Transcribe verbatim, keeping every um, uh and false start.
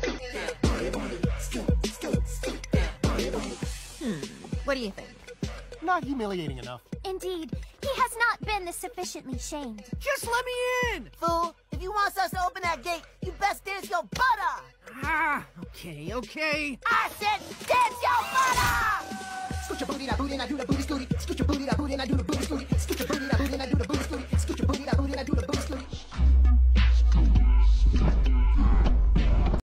Hmm, what do you think? Not humiliating enough. Indeed, he has not been sufficiently shamed. Just let me in! Fool, if you want us to open that gate, you best dance your butt off! Ah, okay, okay. I said dance your butt off! Scoot your booty, that booty, and I do the booty scooty. Scoot your booty, that booty, and I do the booty scooty.